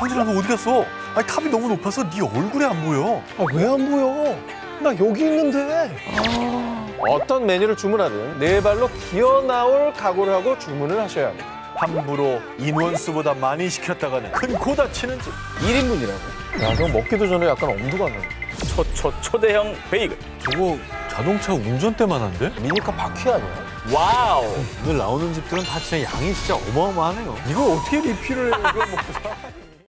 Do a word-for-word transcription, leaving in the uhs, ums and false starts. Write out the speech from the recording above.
상진아, 너 어디 갔어? 아니, 탑이 너무 높아서 네 얼굴이 안 보여. 아, 왜 안 보여? 나 여기 있는데. 아... 어떤 메뉴를 주문하든 네 발로 기어 나올 각오를 하고 주문을 하셔야 합니다. 함부로 인원수보다 많이 시켰다가는 큰 코 다치는 집. 일 인분이라고? 야, 저 먹기도 전에 약간 엄두가 나. 초초 초대형 베이글. 저거 자동차 운전대만 한데? 미니카 바퀴 아니야? 와우. 오늘 나오는 집들은 다 진짜 양이 진짜 어마어마하네요. 이걸 어떻게 리필을 해? 이걸 먹고 사?